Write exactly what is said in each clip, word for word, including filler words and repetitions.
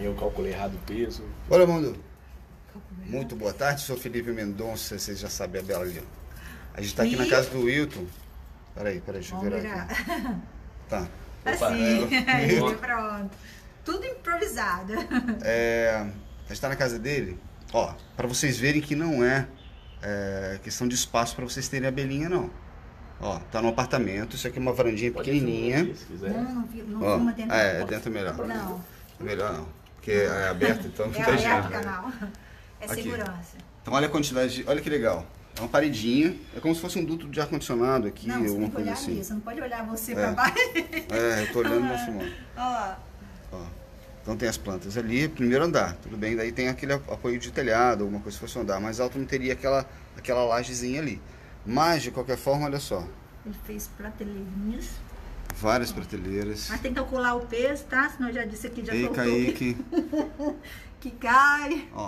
eu calculei errado o peso. Olha, mundo. Muito boa tarde, sou Felipe Mendonça, vocês já sabem a Bela ali. A gente tá aqui na casa do Wilton. Peraí, peraí, deixa eu virar aqui. Tá. Assim, aí, pronto. Tudo improvisado. É, a gente tá na casa dele, ó, pra vocês verem que não é, é questão de espaço pra vocês terem abelhinha, não. Ó, tá no apartamento, isso aqui é uma varandinha Pode pequenininha. aqui, se quiser. Não, não, vi- não Ó, filma dentro é, da- dentro é melhor. Não, Melhor não, porque é aberto, então não é tem aberto o jeito. canal. É Aqui. segurança. Então olha a quantidade de, olha que legal. É uma paredinha, é como se fosse um duto de ar-condicionado aqui, Não, você alguma tem que coisa olhar assim. ali, você não pode olhar você É. pra baixo. É, eu tô olhando no filmando. Olha lá. Ó, então tem as plantas ali, primeiro andar, tudo bem, daí tem aquele apoio de telhado, alguma coisa se fosse um andar mais alto, não teria aquela, aquela lajezinha ali. Mas, de qualquer forma, olha só, Ele fez prateleirinhas. várias prateleiras. Mas tem que calcular o peso, tá? Senão eu já disse aqui, já Ei, soltou Kaique, que cai. ó,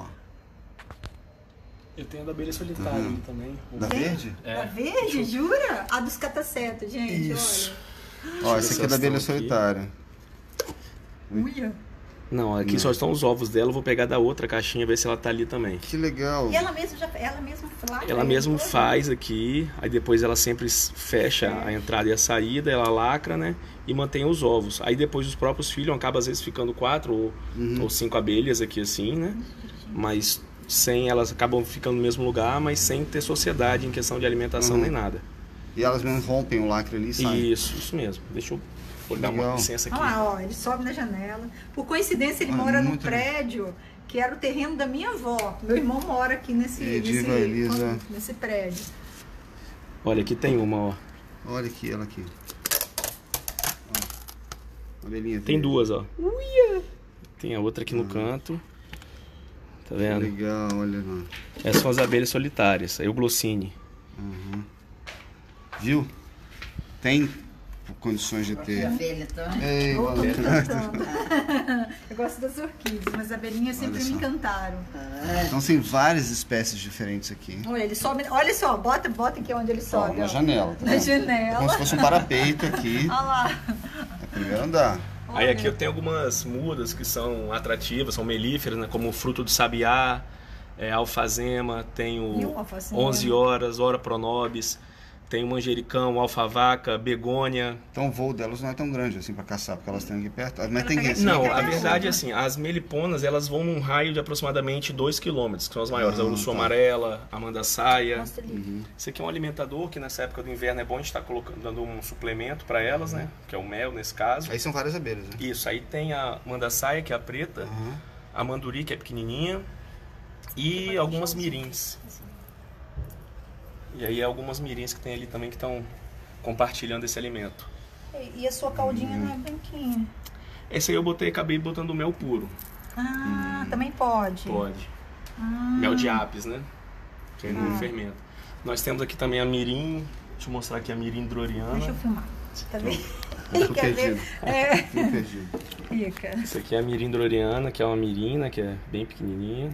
Eu tenho a da abelha solitária Uhum. ali também. da Tem? verde? É. A verde, jura? A dos cataceta, gente, Isso. Ó, essa aqui é da abelha Essas estão aqui. solitária. olha. Uia. Não, aqui Não. só estão os ovos dela. Eu vou pegar da outra caixinha, ver se ela tá ali também. Que legal. E ela mesma já, ela mesma lacra. Ela mesmo toda. faz aqui, aí depois ela sempre fecha a entrada e a saída, ela lacra, né? E mantém os ovos. Aí depois os próprios filhos acabam às vezes ficando quatro ou, Uhum. ou cinco abelhas aqui assim, né? Mas sem, elas acabam ficando no mesmo lugar, mas sem ter sociedade em questão de alimentação Uhum. nem nada. E elas mesmo rompem o lacre ali e saem. Isso, isso mesmo. Deixa eu vou dar uma Legal. licença aqui. Olha lá, ó, ele sobe na janela. Por coincidência, ele Ah, mora num muito prédio que era o terreno da minha avó. Meu irmão mora aqui nesse, E nesse, diva Elisa. nesse prédio. Olha, aqui tem uma, ó. Olha aqui, ela aqui. Ó, abelhinha Tem verde. duas, ó. Tem a outra aqui no canto. Tá Que vendo? legal, olha lá. Essas são as abelhas solitárias, aí o Glossini. Uhum. Viu? Tem condições de ter. Abelha, tá? Ei, Eu tô me Valentine. encantando. Eu gosto das orquídeas, mas as abelhinhas sempre Olha me só. encantaram. Então tem várias espécies diferentes aqui. Olha, ele sobe. Olha só, bota, bota aqui onde ele Ó, sobe. na ó. janela. Tá Na vendo? janela. Como se fosse um parapeito aqui. Olha lá. É primeiro andar. Aí aqui eu tenho algumas mudas que são atrativas, são melíferas, né? Como o fruto do sabiá, é, alfazema, E tenho o alfazema? onze horas, ora pronobis, tenho manjericão, alfavaca, begônia. Então o voo delas não é tão grande assim pra caçar, porque elas têm aqui perto. Mas Ela tem que. pega- Não, Fica a na verdade é rua. assim, as meliponas elas vão num raio de aproximadamente dois quilômetros, que são as maiores. Ah, a urso tá. amarela, a mandaçaia. Mostra ali. Esse aqui é um alimentador que nessa época do inverno é bom a gente estar colocando, dando um suplemento para elas, né? Que é o mel nesse caso. Aí são várias abelhas, né? Isso, aí tem a mandaçaia, que é a preta, Uhum. a manduri, que é pequenininha, e algumas mirins. E aí algumas mirins que tem ali também que estão compartilhando esse alimento. E- E a sua caldinha não é branquinha. Esse aí eu botei, acabei botando mel puro. Ah, também pode. Pode. Ah, Mel de apis, né? Que é no Ah. fermento. Nós temos aqui também a mirim. Deixa eu mostrar aqui a mirim droriana. Deixa eu filmar. Tá vendo? Fico Ele quer ver. perdido. É, Fico perdido. fica. Essa aqui é a mirim droriana, que é uma mirina, que é bem pequenininha.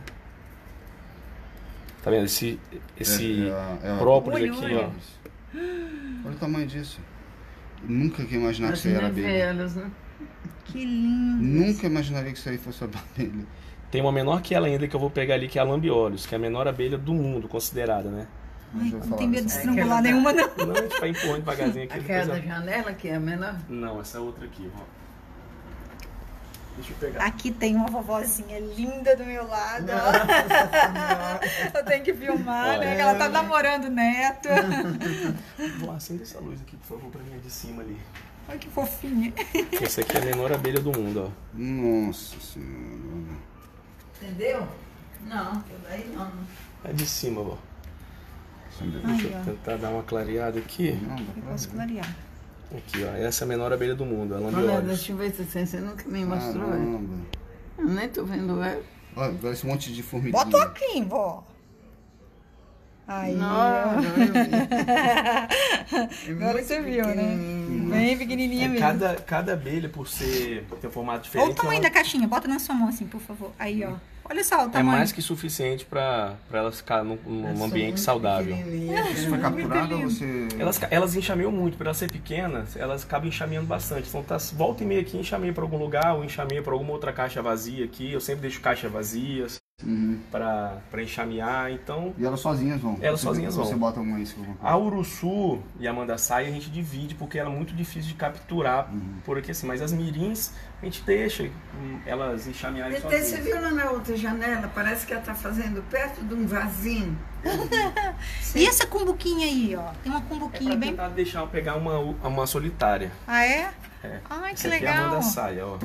Tá vendo? Esse, esse É, é a- é a- própolis Olha, aqui, olha. ó. Olha o tamanho disso. Nunca que ia imaginar que As isso aí era abelha. nevelas, né? Que lindo. Nunca imaginaria que isso aí fosse abelha. Tem uma menor que ela ainda que eu vou pegar ali, que é a lambiolus, que é a menor abelha do mundo, considerada, né? Ai, vou não falar tem medo de dessa. estrangular Aquela- nenhuma, não. Não, a gente vai empurrando devagarzinho aqui. Aquela da depois janela, que é a menor. eu- Não, essa outra aqui, ó. Deixa eu pegar. Aqui tem uma vovozinha linda do meu lado. ó. Eu tenho que filmar, né? Olha. Que ela tá namorando o neto. Vou acender essa luz aqui, por favor, pra mim, de cima ali. Olha que fofinha. Essa aqui é a menor abelha do mundo, ó. Nossa senhora. Entendeu? Não, aquilo aí não. É de cima, ó. Acender. Deixa Aí, eu ó. tentar dar uma clareada aqui. Não, dá Eu pra posso ver. clarear. Aqui, ó. Essa é a menor abelha do mundo, a Olha, lambiolus. deixa eu ver se você nunca me mostrou ela. Caramba. Eu nem tô vendo ela. Olha, parece um monte de formiguinha. Bota aqui, vó. Aí, Não, ó. não, eu vi. É Agora muito você viu, né? pequenininho. Bem pequenininha É, mesmo. cada, cada abelha, por ser ter um formato Olha diferente, o tamanho ela da caixinha. Bota na sua mão assim, por favor. Aí, ó. Olha só o é tamanho. mais que suficiente para elas ficar num, num Elas são ambiente muito saudável. pequenininhas, Isso né? foi Muito capturado ou lindo. você... Elas, elas enxameiam muito, por elas ser pequenas, elas acabam enxameando bastante. Então tá, volta e meia aqui, enxameia para algum lugar, ou enxameia para alguma outra caixa vazia aqui. Eu sempre deixo caixas vazias Uhum. para enxamear. Então, E elas sozinhas vão? Elas Você- sozinhas vão. Você bota uma em cima. a uruçu e a mandaçaia a gente divide porque ela é muito difícil de capturar por aqui assim. Mas as mirins a gente deixa hum, elas enxamearem Até você sozinhas. viu lá na outra janela? Parece que ela está fazendo perto de um vasinho. E essa cumbuquinha aí, ó? Tem uma É cumbuquinha pra bem... tentar deixar eu pegar uma, uma solitária. Ah, é? É. Ai, que Essa aqui é a legal. mandaçaia, ó.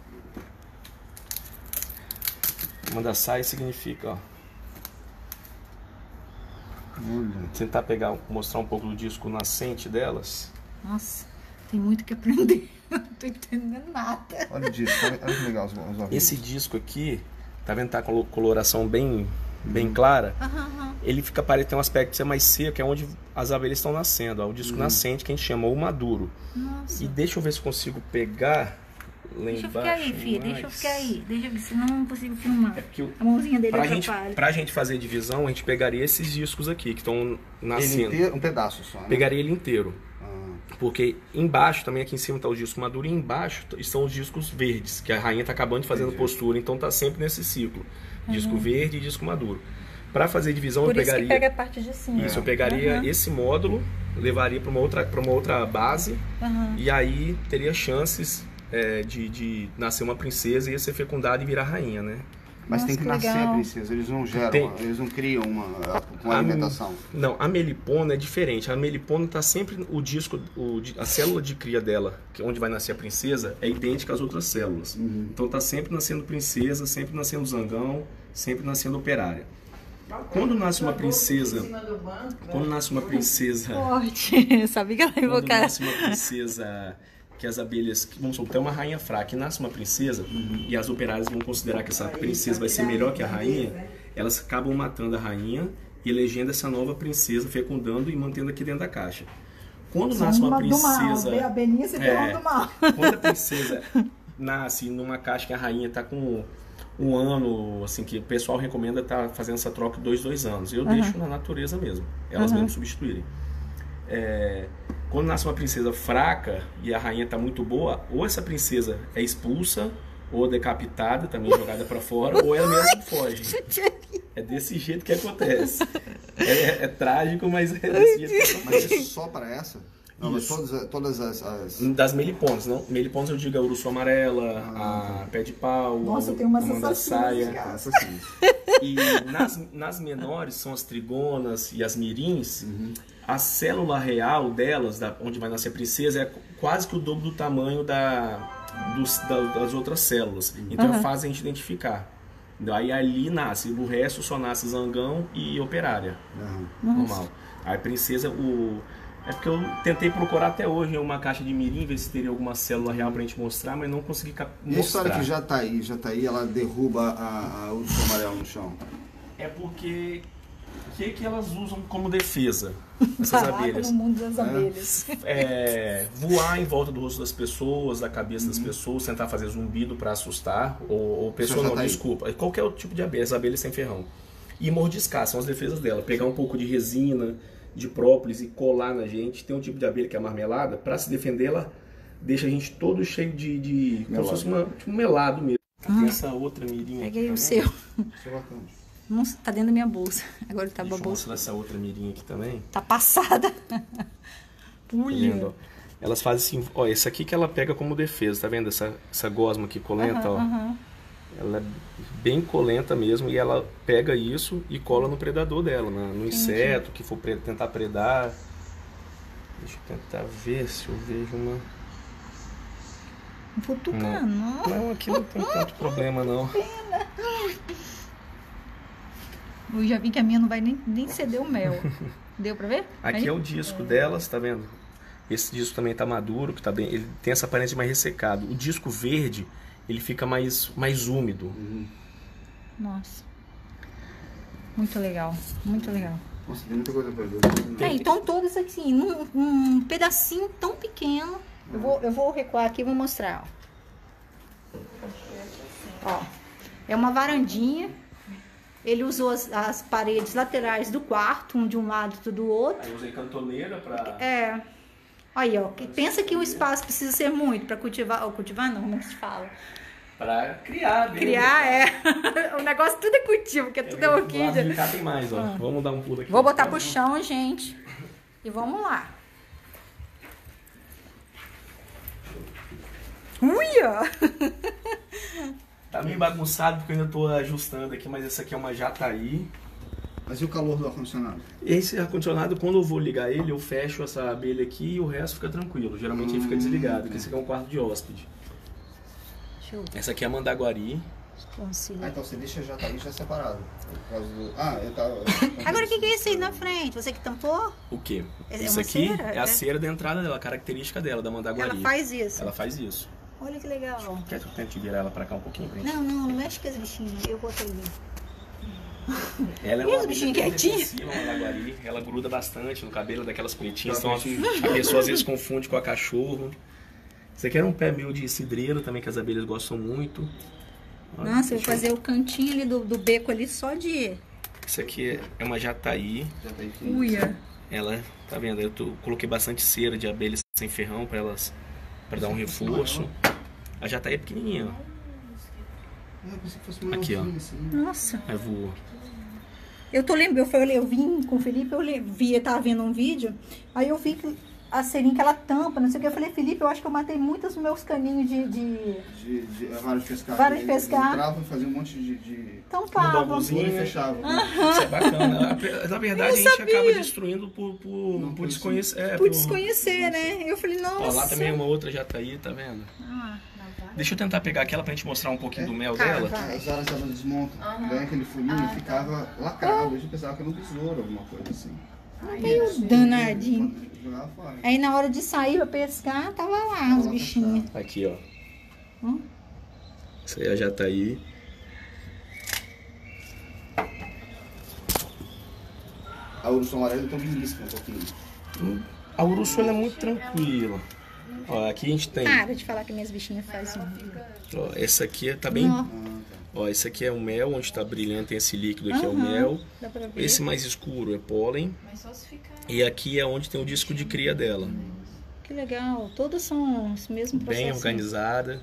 Mandaçaia significa, ó. Olha. Tentar pegar, mostrar um pouco do disco nascente delas. Nossa, tem muito que aprender. Não tô entendendo nada. Olha disso, olha, olha que legal os, os ovinhos. Esse disco aqui, tá vendo? Tá com a coloração bem, bem clara. Aham, aham. Ele fica parecendo ter um aspecto de ser mais seco, é onde as abelhas estão nascendo. Ó, o disco nascente que a gente chama o maduro. Nossa. E deixa eu ver se eu consigo pegar lá Deixa eu embaixo. ficar aí, filha. Deixa eu mais. ficar aí. Deixa eu ver, senão eu não consigo filmar. É porque eu- A mãozinha dele pra, gente, atrapalha. pra gente fazer divisão, a gente pegaria esses discos aqui, que estão Ele nascendo. inteiro, um pedaço só, né? Pegaria ele inteiro. Ah, Porque embaixo, também aqui em cima está o disco maduro, e embaixo t- estão os discos verdes, que a rainha está acabando de fazendo Entendi. postura, então tá sempre nesse ciclo. Disco verde e disco maduro. Para fazer divisão, Por eu isso que pegaria. pega a parte de cima. Isso, eu pegaria Aham. esse módulo, levaria para uma outra, para uma outra base, Aham. e aí teria chances é, de, de nascer uma princesa e ia ser fecundada e virar rainha, né? mas Nossa, tem que que nascer legal. a princesa, eles não geram, Tem. eles não criam uma, com A- alimentação. Não, a melipona é diferente. A melipona tá sempre o disco, o di- a célula de cria dela, que é onde vai nascer a princesa, é idêntica às outras células. Então tá sempre nascendo princesa, sempre nascendo zangão, sempre nascendo operária. Quando nasce uma princesa, Em cima do banco, quando nasce uma princesa, Forte. Sabia que ela ia quando invocar. nasce uma princesa que as abelhas, que, vamos supor, tem uma rainha fraca e nasce uma princesa e as operárias vão considerar que essa princesa vai ser melhor que a rainha, elas acabam matando a rainha e elegendo essa nova princesa, fecundando e mantendo aqui dentro da caixa. Quando nasce uma princesa, A Beninha se É. do mal. quando a princesa nasce numa caixa que a rainha está com um ano, assim, que o pessoal recomenda estar fazendo essa troca dois, dois anos. Eu deixo na natureza mesmo, elas mesmo substituírem. É, quando nasce uma princesa fraca e a rainha está muito boa, ou essa princesa é expulsa, ou decapitada, também jogada para fora, ou ela mesma foge. É desse jeito que acontece. É, é trágico, mas é desse jeito que acontece. Mas isso só para essa? Não, mas Isso. todas, todas as... as... Das meliponas, não? Meliponas eu digo a urso amarela, a pé de pau, Nossa, a, tem umas a mandaçaia. Essas sim. E nas, nas menores são as trigonas e as mirins. A célula real delas, da, onde vai nascer a princesa, é quase que o dobro do tamanho da, dos, da- das outras células. Então é fácil a gente identificar. Daí ali nasce, o resto só nasce zangão e operária. Aham. Normal. Aí a princesa, o... é porque eu tentei procurar até hoje uma caixa de mirim, ver se teria alguma célula real pra gente mostrar, mas não consegui cap- E a história mostrar. que já tá aí, já tá aí, ela derruba a, a urso amarelo no chão. É porque o que, que elas usam como defesa, essas Caraca, abelhas? no mundo das abelhas. É, voar em volta do rosto das pessoas, da cabeça das pessoas, tentar fazer zumbido para assustar, ou, ou pessoa já não, tá aí. desculpa, qualquer outro tipo de abelha, as abelhas sem ferrão. E mordiscar, são as defesas dela, pegar um pouco de resina, de própolis e colar na gente. Tem um tipo de abelha que é a marmelada, para se defender ela deixa a gente todo cheio de, de como se fosse uma, tipo um melado mesmo. Tem essa outra mirinha aqui, Peguei tá o vendo? seu. Isso é bacana. Nossa, tá dentro da minha bolsa. Agora tá Deixa a eu bolsa. mostrar essa outra mirinha aqui também. Tá passada. Tá vendo, Pulha. ó? Elas fazem assim, ó, esse aqui que ela pega como defesa, tá vendo? Essa, essa gosma aqui colenta, ó. Aham. Ela é bem colenta mesmo e ela pega isso e cola no predador dela, na- no inseto que for pre- tentar predar. Deixa eu tentar ver se eu vejo uma... Um futucano. Não, aqui não tem tanto problema não. Eu já vi que a minha não vai nem, nem ceder o mel. Deu pra ver? Aqui Aí? é o disco delas, tá vendo? Esse disco também tá maduro, que tá bem, ele tem essa aparência mais ressecado. O disco verde, ele fica mais, mais úmido. Nossa. Muito legal. Muito legal. Nossa, tem muita coisa pra ver. É, então todos aqui, num, num pedacinho tão pequeno. Eu vou, eu vou recuar aqui e vou mostrar, ó. Ó, é uma varandinha. Ele usou as, as paredes laterais do quarto, um de um lado, outro do outro. Aí eu usei cantoneira pra... É. Aí, ó, que pensa que o espaço precisa ser muito para cultivar, ou cultivar não, como é que se fala? Pra criar mesmo. Criar, é. O negócio tudo é cultivo, porque tudo é Do lado orquídea. de cá tem mais, ó. Ah. Vamos dar um pulo aqui. Vou botar pro chão, gente. E vamos lá. Uia! Tá meio bagunçado porque eu ainda tô ajustando aqui, mas essa aqui é uma jataí. Mas e o calor do ar-condicionado? Esse ar-condicionado, quando eu vou ligar ele, eu fecho essa abelha aqui e o resto fica tranquilo. Geralmente ele fica desligado, porque esse aqui é um quarto de hóspede. Deixa eu Essa aqui é a mandaguari. conciliar. Ah, então você deixa já tá aí já separado. Por causa do... Ah, eu tava... Agora o que, que é isso aí na frente? Você que tampou? O quê? É Isso uma aqui cera, é é? a cera da entrada dela, a característica dela, da mandaguari. Ela faz isso. Ela faz isso. Olha que legal. Quer que eu tente virar ela pra cá um pouquinho? Pra gente? Não, não, não mexe com as bichinhas. Eu vou ali. Ela é E uma os bichinhos abelha bem quietinhos? defensiva, uma mandaguari. Ela gruda bastante no cabelo daquelas pretinhas. Tá, Então a pessoa às vezes confunde com a cachorro. Esse aqui era um pé meu de cidreiro também, que as abelhas gostam muito. Olha, Nossa, eu vou deixa fazer o cantinho ali do, do beco ali só de... Isso aqui é uma jataí. Já tá aí fino. Uia. Ela, tá vendo? Eu tô- coloquei bastante cera de abelhas sem ferrão para elas, para dar um reforço. A jataí é pequenininha, ó. Ah, eu pensei que fosse Aqui, ó. maiorzinho, assim. Nossa. Aí voou. Eu tô lembrando, eu, falei, eu vim com o Felipe, eu le- vi, eu tava vendo um vídeo, aí eu vi que a seringa que ela tampa, não sei o que. Eu falei, Felipe, eu acho que eu matei muitos dos meus caninhos de... de... De, de, é, vara de pescar. Vara de Ele pescar. entrava e fazia um monte de... de... Tampava. Um bambuzinho. Ele fechava. Isso é bacana. Na verdade, a gente acaba destruindo por, por, Não, por por desconhecer. É, Por desconhecer, né? Eu falei, nossa. Ó, lá também é uma outra jataí, tá vendo? Ah, Deixa eu tentar pegar aquela pra gente mostrar um pouquinho do mel Tá, dela. vai. As varas elas desmontam, ganha aquele furinho e ficava lacrado. A gente pensava que era um besouro, alguma coisa assim. meio danadinho. Jogava fora. Aí na hora de sair pra pescar, tava lá os bichinhos. Aqui, ó. Hum? Isso aí é a jataí. A urso amarela então belisca um pouquinho. A urso ela é muito tranquila. Ó, aqui a gente tem. Para de falar que minhas bichinhas fazem. Ó, essa aqui tá bem. Ó, Ah, tá. Ó, esse aqui é o mel, onde tá brilhando, tem esse líquido aqui, é o Aham. mel. dá pra ver. Esse mais escuro é pólen. Mas só se ficar. E aqui é onde tem o disco de cria dela. Que legal. Todas são os mesmos processos. Bem organizada.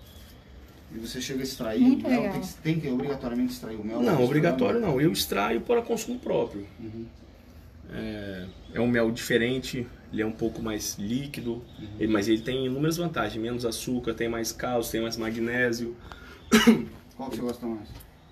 E você chega a extrair Muito o mel, legal. tem que, tem que obrigatoriamente extrair o mel? Não, Misturando? obrigatório não. Eu extraio para consumo próprio. Uhum. É, é um mel diferente, ele é um pouco mais líquido, ele- mas ele tem inúmeras vantagens. Menos açúcar, tem mais cálcio, tem mais magnésio. Qual que você gosta mais?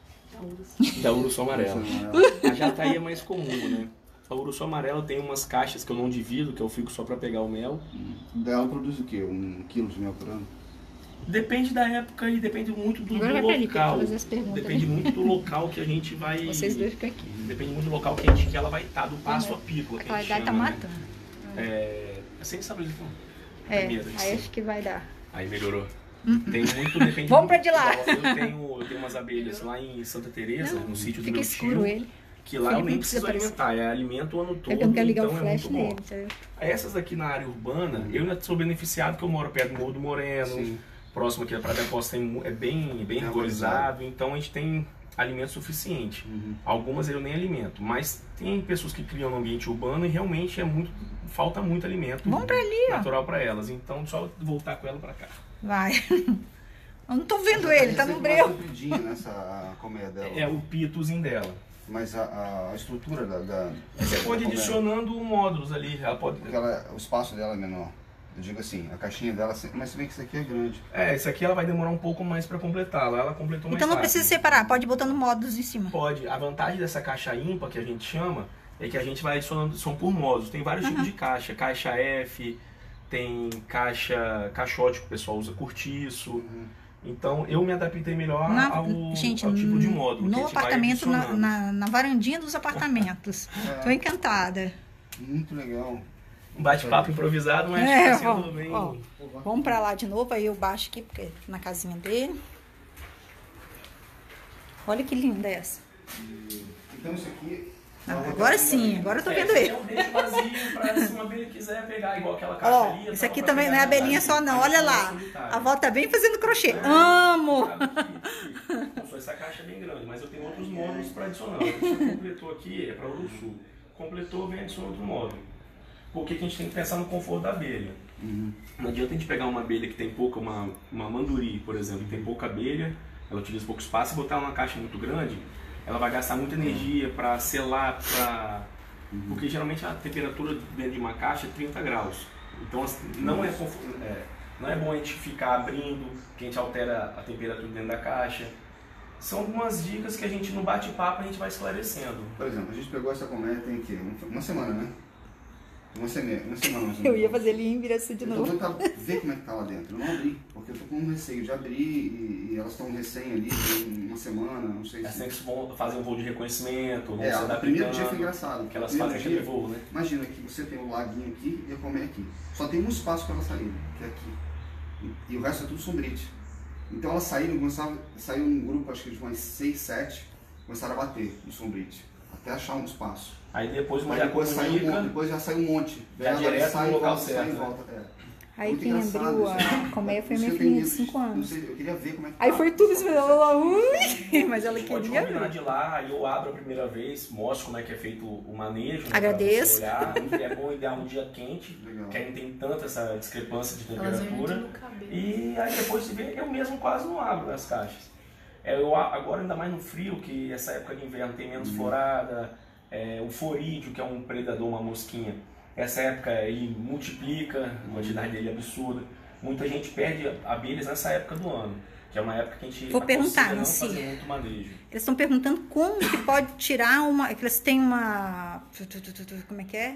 Da urso amarela. Urso amarelo. A jataí é mais comum, né? A urso amarela tem umas caixas que eu não divido, que eu fico só para pegar o mel. Dela produz o quê? Um quilo de mel por ano? Depende da época e depende muito do, Agora do vai pra ali, local. pra fazer as perguntas, Depende né? muito do local que a gente vai. Vocês dois ficam aqui. Depende muito do local que, a gente, que ela vai estar, do passo a pícola. A Que a gente claridade tá chama, né? matando. É. É sem saber então. É, Primeiro, aí assim. acho que vai dar. Aí melhorou. Tem muito, depende Vamos pra muito- de lá. Eu tenho, eu tenho umas abelhas lá em Santa Teresa, no sítio do Fica meu escuro tio, ele. que lá eu Felipe nem não precisa preciso alimentar, é alimento o ano todo, Eu não quero ligar então o é flash muito bom. nele, entendeu? Essas aqui na área urbana, eu ainda sou beneficiado porque eu moro perto do Morro do Moreno, Sim. próximo aqui da Praia da Costa tem mu- é bem, bem arborizado, então a gente tem alimento suficiente. Uhum. Algumas eu nem alimento, mas tem pessoas que criam no ambiente urbano e realmente é muito, falta muito alimento Vamos pra ali, ó. natural para elas, então só voltar com ela para cá. Vai. Eu não tô vendo ele, tá no breu. compridinha nessa colmeia dela. É o pitozinho dela. Mas a, a- a estrutura da... da Você da pode ir colmeia, adicionando módulos ali, ela pode... porque ela, o espaço dela é menor. Eu digo assim, a caixinha dela, mas se bem que isso aqui é grande. É, essa aqui ela vai demorar um pouco mais para completá-la, ela completou mais Então não rápido. precisa separar, pode ir botando módulos em cima. Pode. A vantagem dessa caixa ímpar, que a gente chama, é que a gente vai adicionando, são por módulos. Tem vários tipos de caixa. Caixa F, tem caixa caixote que o pessoal usa cortiço. Então eu me adaptei melhor Na- ao, gente, ao tipo de módulo. que a no gente vai apartamento, na, adicionando. na, na varandinha dos apartamentos. Tô encantada. Muito legal. Um bate-papo improvisado, mas É, tá sendo ó, bem... ó. Vamos pra lá de novo, aí eu baixo aqui, porque na casinha dele. Olha que linda essa. Então isso aqui Ah, agora sim, agora eu tô vendo é, ele. Eu deixo vazio pra se uma abelha quiser pegar, igual aquela caixa Ó, ali. esse aqui também não é abelhinha só não, olha lá. A avó tá bem fazendo crochê. É, Amo! Não, essa caixa é bem grande, mas eu tenho outros módulos para adicionar. Você completou aqui, é para o sul. Completou, vem adicionar outro módulo. Porque a gente tem que pensar no conforto da abelha. Uhum. Não adianta a gente pegar uma abelha que tem pouca, uma, uma manduri, por exemplo, que tem pouca abelha, ela utiliza pouco espaço, e botar ela numa caixa muito grande, ela vai gastar muita energia para selar, para... Uhum. Porque geralmente a temperatura dentro de uma caixa é trinta graus. Então não é, é, não é bom a gente ficar abrindo, que a gente altera a temperatura dentro da caixa. São algumas dicas que a gente no bate-papo a gente vai esclarecendo. Por exemplo, a gente pegou essa colmeia tem que uma semana, né? Uma semana, uma semana mais ou menos. Eu ia fazer ele em viração de novo. Eu tô tentando ver como é que tá lá dentro. Eu não abri, porque eu tô com um receio de abrir e, e elas estão recém ali, tem uma semana, não sei Elas se... sempre vão fazer um voo de reconhecimento, vão É, se o adaptando. primeiro dia foi engraçado. Que elas primeiro fazem dia, aquele voo, né? Imagina que você tem o laguinho aqui e a colmeia aqui. Só tem um espaço para elas saírem, que é aqui. E, e o resto é tudo sombrite. Então elas saíram, começaram, saiu um grupo, acho que de umas seis, sete, começaram a bater no sombrite, até achar um espaço. Aí depois uma Aí já depois, saiu um monte, depois já saiu um monte. Já Daí direto sai no e local volta, certo, sai e né? volta. É. Aí Muito quem engraçado abriu isso. a colmeia foi Por isso minha que eu tenho filhinha de medo cinco Não anos. sei, eu queria ver como é que Aí tá. foi tudo isso, ela ui, mas ela Pode queria combinar ver. de lá, aí eu abro a primeira vez, mostro como é que é feito o manejo. Né, Agradeço. pra você olhar. É bom idear um dia quente, Legal. que aí não tem tanta essa discrepância de Elas vêm muito temperatura. no cabelo. E aí depois de ver, eu mesmo quase não abro as caixas. É, eu, a- agora ainda mais no frio, que essa época de inverno tem menos florada, é, o forídeo, que é um predador, uma mosquinha, essa época ele multiplica, a quantidade dele é absurda. Muita gente perde abelhas nessa época do ano, que é uma época que a gente Vou perguntar, aconselha não Nancy. fazer muito manejo. Eles estão perguntando como que pode tirar uma... Que eles têm uma... Como é que é?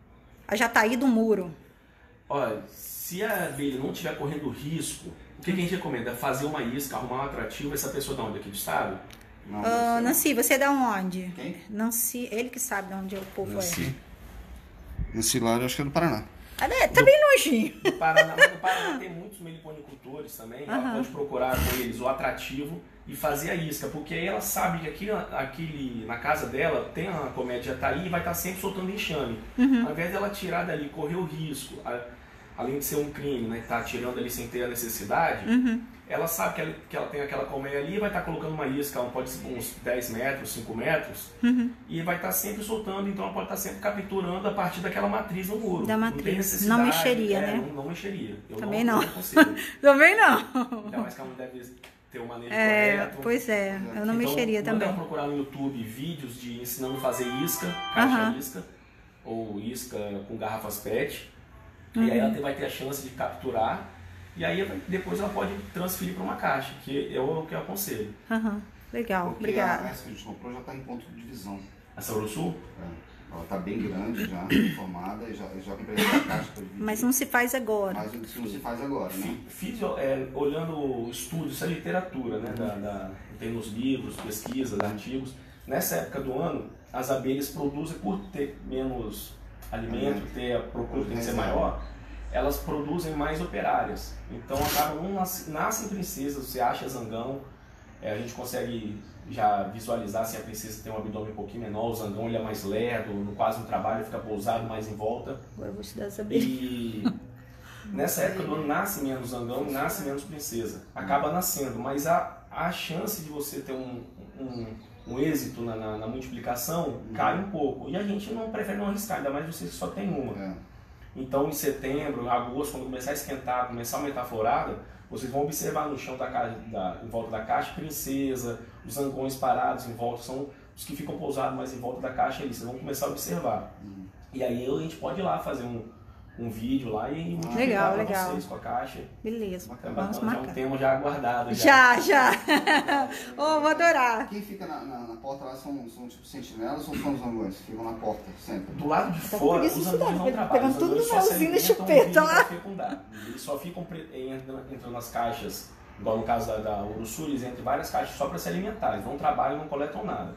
A jataí do muro. Olha, se a abelha não estiver correndo risco, o que, que a gente recomenda? Fazer uma isca, arrumar um atrativo. Essa pessoa da onde? Aqui do estado? Não, Ah, deve ser- Nancy, você é da onde? Quem? Nancy, ele que sabe de onde o povo Nancy. Esse lá eu acho que é do Paraná. é. Ah, é, tá bem longinho. No Paraná, mas no Paraná tem muitos meliponicultores também. Ela Aham. pode procurar com eles o atrativo e fazer a isca, porque aí ela sabe que aqui, aqui na casa dela tem a comédia tá aí e vai estar sempre soltando enxame. Uhum. Ao invés dela tirar dali, correr o risco, a- além de ser um crime, né, tá tirando ali sem ter a necessidade, Uhum. ela sabe que ela, que ela tem aquela colmeia ali e vai estar colocando uma isca, ela pode ser uns dez metros, cinco metros, Uhum. e vai estar sempre soltando, então ela pode estar sempre capturando a partir daquela matriz no muro. Da Não matriz. tem necessidade, Não mexeria, é, né? Não, não mexeria. Eu Também não. não. não aconselho. Também não. Ainda mais que ela não deve ter o manejo É, correto. pois é, eu não Então, mexeria manda também. ela procurar no YouTube vídeos de ensinando a fazer isca, caixa Aham. isca, ou isca com garrafas P E T. Uhum. E aí ela vai ter a chance de capturar. E aí depois ela pode transferir para uma caixa, que é o que eu aconselho. Aham. Legal, Porque obrigada. a essa que a gente comprou já está em ponto de divisão. Essa Eurosul? É. Ela está bem grande já, formada, e já, eu já comprei essa caixa para dividir. Mas não se faz agora. Mas isso não se faz agora, né? Fiz, é, olhando estudos, isso é literatura, né? Da, da, tem nos livros, pesquisas, artigos. Nessa época do ano, as abelhas produzem, por ter menos alimento, ter a procura tem que ser maior, elas produzem mais operárias. Então acabam, não nasce, nascem princesas, você acha zangão, é, a gente consegue já visualizar se a princesa tem um abdômen um pouquinho menor, o zangão ele é mais lerdo, no quase no trabalho ele fica pousado mais em volta. Agora eu vou te dar essa abelha. E nessa época do ano nasce menos zangão, nasce menos princesa. Acaba nascendo, mas a, a chance de você ter um, um, um êxito na, na, na multiplicação cai um pouco. E a gente não prefere não arriscar, ainda mais você que só tem uma. É. Então em setembro, agosto, quando começar a esquentar, começar a aumentar a florada, vocês vão observar no chão da caixa, da, em volta da caixa, princesa, os zangões parados em volta, são os que ficam pousados mais em volta da caixa ali, vocês vão começar a observar. Uhum. E aí a gente pode ir lá fazer um, um vídeo lá e multiplicar Legal, pra legal. vocês com a caixa. Beleza, É vamos bacana, já é um marcar. tema já aguardado. Já. Já, já. Oh, vou adorar. Quem fica na, na, na porta lá são, são tipo sentinelas ou são os zangões? Ficam na porta sempre. Do lado de Tá com fora, preguiça os de zangões estudar, não trabalham. pegando Os tudo zangões no só se melzinho da alimentam chupeta vindo lá. pra fecundar. Eles só ficam pre- entrando, entrando nas caixas, igual no caso da, da Uruçu, eles entram em várias caixas só para se alimentar. Eles não trabalham, não coletam nada.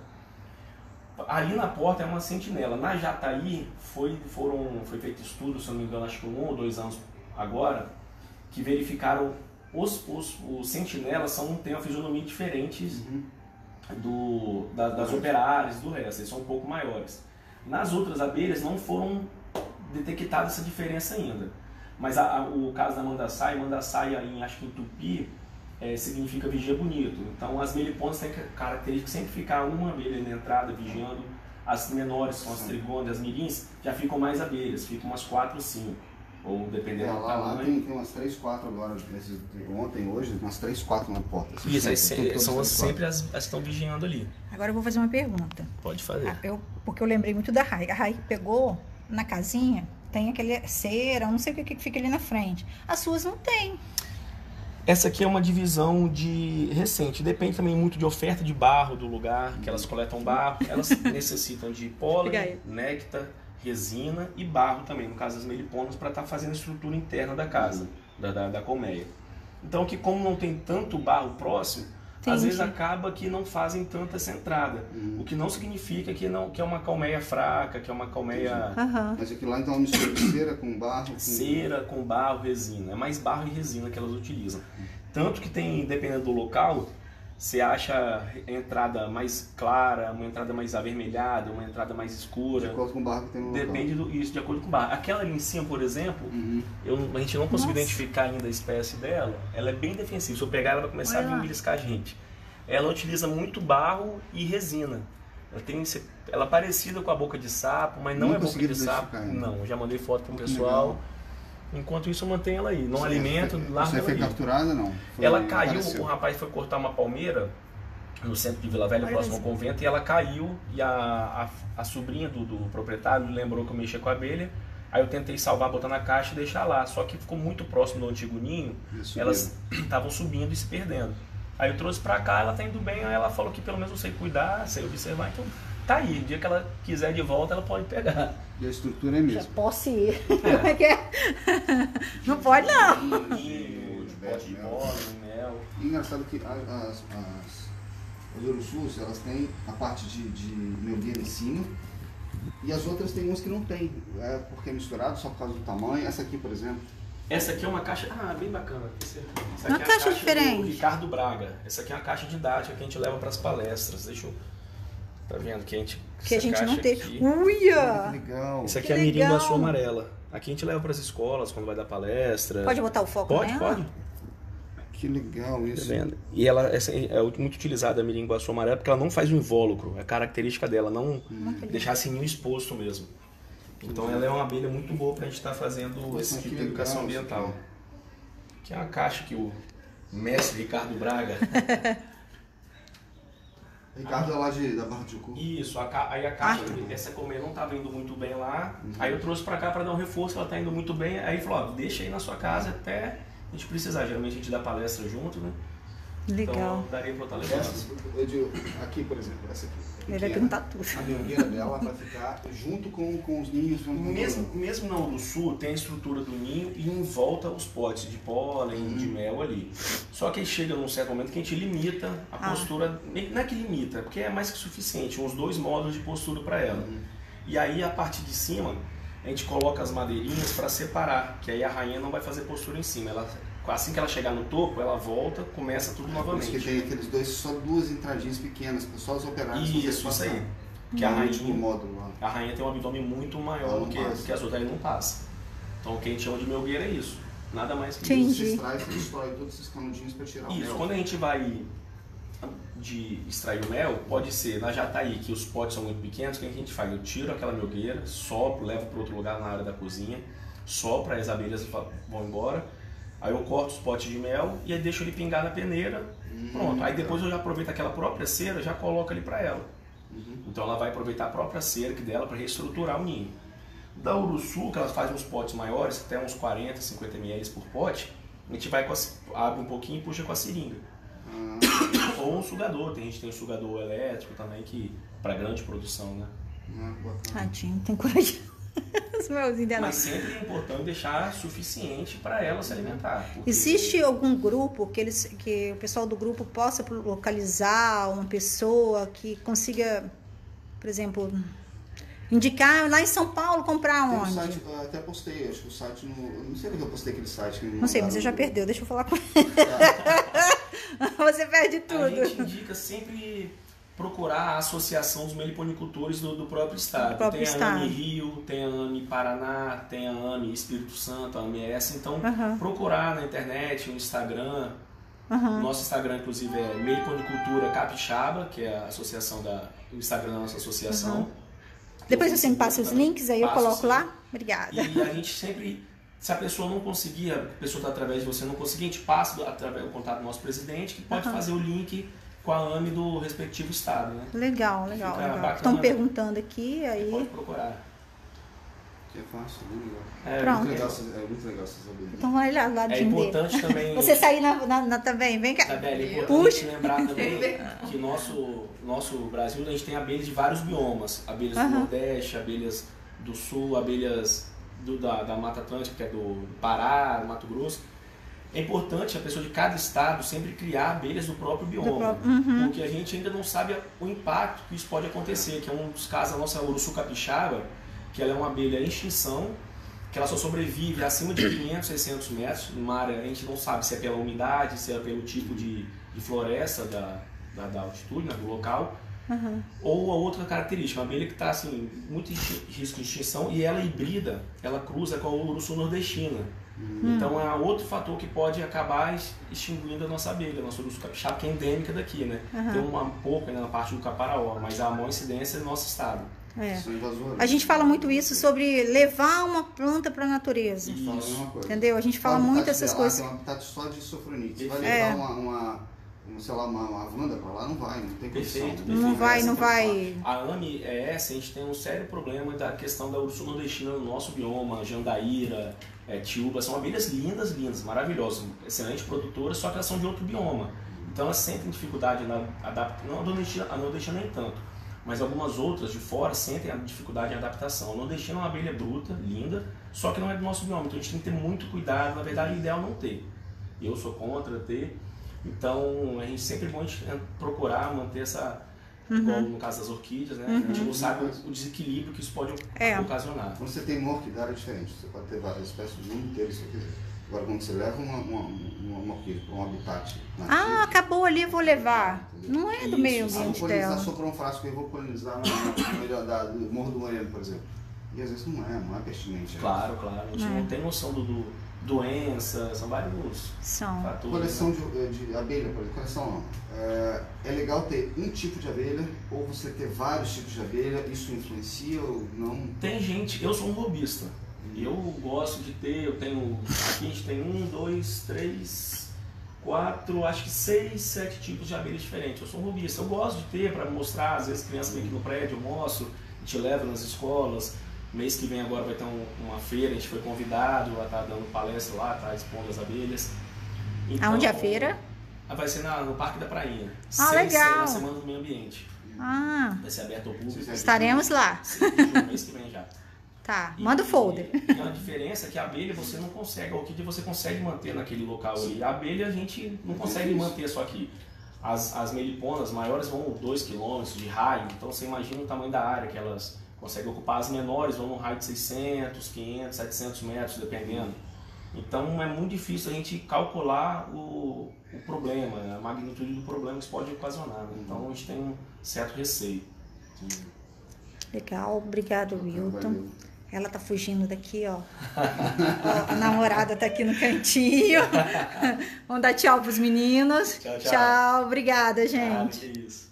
Ali na porta é uma sentinela. Na Jataí foi, foram, foi feito estudo, se eu não me engano, acho que um ou dois anos agora, que verificaram os, os, os sentinelas são, têm uma fisionomia diferente Uhum. do, da, das operárias, do resto, eles são um pouco maiores. Nas outras abelhas não foram detectadas essa diferença ainda. Mas a, a, o caso da mandaçaia, mandaçaia em, acho que em tupi, é, significa vigia bonito. Então as meliponas têm característica de sempre ficar uma abelha na entrada vigiando. As menores, são as trigônias, as mirins, já ficam mais abelhas, ficam umas quatro, cinco. Ou dependendo É, do lá, tamanho. lá tem, tem umas três, quatro agora, esses, ontem, hoje, umas três, quatro na porta. Esses Isso, aí sempre, se- são as- sempre sempre as, as que estão vigiando ali. Agora eu vou fazer uma pergunta. Pode fazer. Ah, eu, porque eu lembrei muito da Rai. A Rai pegou na casinha, tem aquele cera, não sei o que que fica ali na frente. As suas não tem. Essa aqui é uma divisão de recente, depende também muito de oferta de barro do lugar, que elas coletam barro, elas necessitam de Pega pólen, aí. néctar, resina e barro também, no caso das meliponas, para estar fazendo a estrutura interna da casa, da, da, da colmeia. Então, que como não tem tanto barro próximo, às Entendi. vezes acaba que não fazem tanta essa entrada, Uhum. o que não significa que, não, que é uma colmeia fraca, que é uma colmeia Aham. Mas aqui lá então é uma mistura de cera com barro. Com... cera com barro, resina. É mais barro e resina que elas utilizam. Tanto que tem, dependendo do local, você acha a entrada mais clara, uma entrada mais avermelhada, uma entrada mais De escura. acordo com o barro que tem no local. Depende do isso, de acordo com o barro. Aquela ali em cima, por exemplo, Uhum. eu, a gente não conseguiu Nossa. identificar ainda a espécie dela. Ela é bem defensiva. Se eu pegar, ela vai começar Olha a lá. vir beliscar a gente. Ela utiliza muito barro e resina. Ela, tem, esse- ela é parecida com a boca de sapo, mas não Não é boca conseguiram de sapo. identificar ainda. Não, já mandei foto pro Que pessoal. legal. Enquanto isso, eu mantenho ela aí. Não Você alimento, foi- largo Você ela foi aí. capturada não? Foi- Ela caiu, apareceu. o rapaz foi cortar uma palmeira no centro de Vila Velha, Olha próximo ao isso. convento, e ela caiu, e a, a, a sobrinha do, do proprietário lembrou que eu mexia com a abelha, aí eu tentei salvar, botar na caixa e deixar lá, só que ficou muito próximo do antigo ninho, Eles subiram. elas estavam subindo e se perdendo. Aí eu trouxe pra cá, ela tá indo bem, aí ela falou que pelo menos eu sei cuidar, sei observar, então tá aí, o dia que ela quiser de volta, ela pode pegar. E a estrutura é Já mesmo. posso ir. Como é que é? Não pode, não. Ninho, de pote de pólen, mel. E engraçado que a- as, as, os urussus, elas têm a parte de, de melgueira em cima, e as outras tem uns que não tem. É porque é misturado só por causa do tamanho. Essa aqui, por exemplo, Essa aqui é uma caixa, ah, bem bacana. Essa essa Uma aqui é a caixa diferente. do Ricardo Braga. Essa aqui é uma caixa didática que a gente leva para as palestras. Deixa eu... Tá vendo que a gente... Que a essa gente não caixa teve. aqui- que Uia! legal. Isso aqui Que é a mirim legal. guaçu amarela. Aqui a gente leva para as escolas quando vai dar palestra. Pode botar o foco Pode, nela? pode. Que legal Tá isso. vendo? E ela essa é muito utilizada a mirim guaçu amarela porque ela não faz o invólucro. É característica dela, não deixar assim ninho exposto mesmo. Então ela é uma abelha muito boa para a gente estar fazendo Nossa, esse tipo que de educação legal isso ambiental. Que é uma caixa que o mestre Ricardo Braga... Ricardo é lá de, da Barra do Jucu. Isso, a ca- aí a caixa, essa colmeia não estava indo muito bem lá, aí eu trouxe pra cá pra dar um reforço, ela tá indo muito bem, aí ele falou, ó, deixa aí na sua casa até a gente precisar, geralmente a gente dá palestra junto, né? Legal. Então daria pra eu estar levando. Essa, eu digo, aqui, por exemplo, essa aqui. Ele vai pequena, perguntar tudo. A melgueira dela vai ficar junto com, com os ninhos. junto com Mesmo, tudo. mesmo na Uruçu, tem a estrutura do ninho e em volta os potes de pólen, de mel ali. Só que aí chega num certo momento que a gente limita a Ah. postura, não é que limita, porque é mais que suficiente, uns dois módulos de postura para ela. E aí a parte de cima, a gente coloca as madeirinhas para separar, que aí a rainha não vai fazer postura em cima. Ela, assim que ela chegar no topo, ela volta, começa tudo Por isso que novamente. tem aqueles dois, só duas entradinhas pequenas, só os operários conseguem Isso, isso passar. aí. Que a No último rainha, módulo lá. a rainha tem um abdômen muito maior Ela do não que, passa. do que as outras, aí não passa. Então o que a gente chama de melgueira é isso. Nada mais que Entendi. isso. Você extrai, você destrói todos esses canudinhos para tirar o Isso, mel. quando a gente vai de extrair o mel, pode ser na jataí, que os potes são muito pequenos, o que a gente faz? Eu tiro aquela melgueira, sopro, levo para outro lugar na área da cozinha, sopro, as abelhas vão embora, aí eu corto os potes de mel e aí deixo ele pingar na peneira, Hum, pronto. Aí tá. depois eu já aproveito aquela própria cera, já coloco ali para ela. Uhum. Então ela vai aproveitar a própria cera que dela para reestruturar o ninho. Da Uruçu, que ela faz uns potes maiores, até uns quarenta, cinquenta mililitros por pote, a gente vai com a, abre um pouquinho e puxa com a seringa. Ah, Ou um sugador, tem gente que tem um sugador elétrico também, que para grande produção, né? ah, bacana. Tadinho, tem coragem. Os melzinhos dela. Mas sempre é importante deixar suficiente para ela se alimentar. porque- Existe algum grupo que, eles, que o pessoal do grupo possa localizar uma pessoa que consiga, por exemplo, indicar lá em São Paulo comprar Tem um onde? site, eu até postei, acho que o site no. eu Não sei onde eu postei aquele site. Que me Não sei, mas mandaram você já no- perdeu, deixa eu falar com Ah, Você perde A tudo. gente indica sempre procurar a associação dos meliponicultores do, do próprio estado. Do próprio tem a estado. AME Rio, tem a AME Paraná, tem a AME Espírito Santo, a AME S. Então, Uhum. procurar na internet, no Instagram. Uhum. Nosso Instagram, inclusive, é Meliponicultura Capixaba, que é a associação da, o Instagram da nossa associação. Uhum. Depois Eu você me passa os links, aí eu passo, coloco sim. lá. Obrigada. E a gente sempre, se a pessoa não conseguir, a pessoa está através de você não conseguir, a gente passa do, através do contato do nosso presidente, que pode Uhum. fazer o link com a AME do respectivo estado, né? Legal, legal, Fica legal. bacana. Estão perguntando aqui, aí... Pode procurar. Que é fácil, é bem legal. É, Pronto. Muito legal, essas- é muito legal essas abelhas. Então vai lá, do É ladinho dele. importante também... Você sair na, na, na- também, vem cá. Isabela, é importante Puxa. lembrar também que nosso nosso Brasil, a gente tem abelhas de vários biomas. Abelhas Aham. do Nordeste, abelhas do Sul, abelhas do, da, da Mata Atlântica, que é do Pará, do Mato Grosso. É importante a pessoa de cada estado sempre criar abelhas do próprio bioma, próprio- uhum. porque a gente ainda não sabe o impacto que isso pode acontecer, que é um dos casos da nossa Urussu capixaba, que ela é uma abelha em extinção, que ela só sobrevive acima de quinhentos, seiscentos metros, numa área, a gente não sabe se é pela umidade, se é pelo tipo de, de floresta da, da, da altitude, né, do local, Uhum. ou a outra característica, uma abelha que está assim, muito em exti- risco de extinção e ela hibrida, ela cruza com a Urussu nordestina. Então é outro fator que pode acabar ex- extinguindo a nossa abelha, a nossa Urussu capixaba, que é endêmica daqui, né? Uhum. Tem uma pouco ainda na parte do Caparaó, mas a maior incidência é no nosso estado. É. São invasoras. A gente fala muito isso sobre levar uma planta para a natureza. E- Fala a Isso. mesma coisa. Entendeu? A gente fala O habitat muito essas dela coisas. Tem um habitat só de sofronite. Você vai Perfeito. levar É. uma, uma, uma, sei lá, uma, uma Wanda pra lá, não vai, não tem condição. Perfeito, Não perfeito. vai, Essa não que eu falo. vai. A AME é essa, a gente tem um sério problema da questão da Urussu nordestina no nosso bioma, Jandaíra, é, Tiúba, são abelhas lindas, lindas, maravilhosas, excelentes produtoras, só que elas são de outro bioma. Então elas sentem dificuldade na adaptação, não a nordestina, a nordestina nem tanto, mas algumas outras de fora sentem a dificuldade em adaptação. A nordestina é uma abelha bruta, linda, só que não é do nosso bioma, então a gente tem que ter muito cuidado, na verdade o ideal é não ter. Eu sou contra ter, então a gente sempre é bom a gente procurar manter essa, igual no caso das orquídeas, né? A gente não sabe o desequilíbrio que isso pode É. ocasionar. Quando você tem uma orquidária é diferente, você pode ter várias espécies do mundo inteiro, se você quiser. Agora, quando você leva uma, uma, uma, uma orquídea para um habitat nativo... Ah, acabou ali, vou levar. Não é do Isso, meio Ah, vou ambiente polinizar, dela. soprou um frasco e vou polinizar no, no meio da, do Morro do Moreno, por exemplo. E às vezes não é, não é pertinente. né? Claro, claro. A gente É. não tem noção do, do doença, são vários São. fatores. Coleção né? de, de abelha, por exemplo, coleção não. É, é legal ter um tipo de abelha ou você ter vários tipos de abelha, isso influencia ou não? Tem gente, eu sou um robista. Eu gosto de ter, eu tenho, aqui a gente tem um, dois, três, quatro, acho que seis, sete tipos de abelhas diferentes. Eu sou um robista, eu gosto de ter para mostrar, às vezes crianças vêm aqui no prédio, eu mostro, a gente leva nas escolas. Mês que vem agora vai ter um, uma feira, a gente foi convidado, vai estar dando palestra lá, tá expondo as abelhas. Então, Aonde é a feira? Vai ser na, no Parque da Prainha. Ah, Seis, legal. Na Semana do Meio Ambiente. Ah, Vai ser aberto ao público. estaremos lá. Sim, no mês que vem já. Tá, E- manda o folder. E a diferença é que a abelha você não consegue, a orquídea você consegue manter naquele local ali. A abelha a gente não consegue manter só aqui. As, as meliponas maiores vão dois quilômetros de raio, então você imagina o tamanho da área que elas conseguem ocupar. As menores vão num raio de seiscentos, quinhentos, setecentos metros, dependendo. Então é muito difícil a gente calcular o, o problema, a magnitude do problema que isso pode ocasionar. Né? Então a gente tem um certo receio. Legal, obrigado, Wilton. Valeu. Ela tá fugindo daqui, ó. Ó, a namorada tá aqui no cantinho. Vamos dar tchau pros meninos. Tchau, tchau. Tchau, obrigada, gente. Ah, que isso.